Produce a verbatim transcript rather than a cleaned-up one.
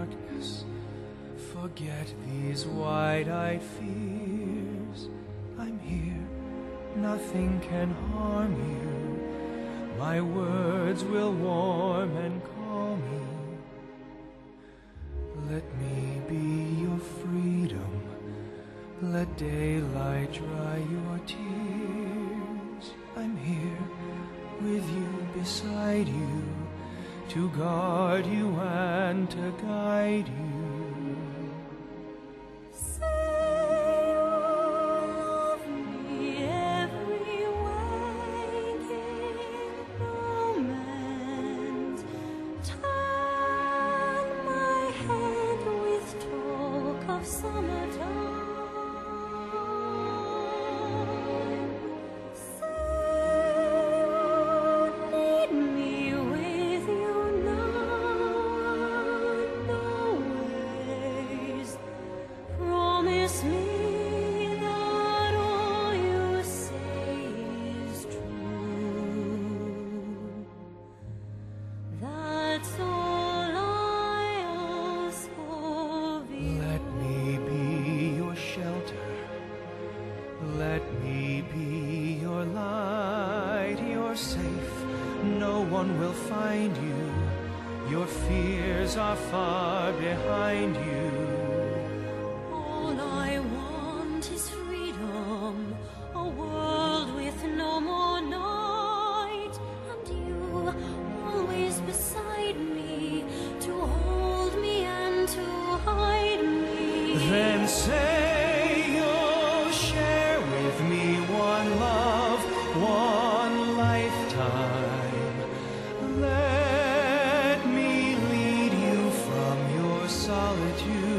darkness, forget these wide-eyed fears. I'm here, nothing can harm you. My words will warm and calm you. Let me be your freedom. Let daylight dry your tears. I'm here with you, beside you, to guard you and to guide you. Let me be your light. You're safe, no one will find you. Your fears are far behind you. All I want is freedom, a world with no more night, and you always beside me, to hold me and to hide me. Then say you'll share with me one love, one lifetime. Let me lead you from your solitude.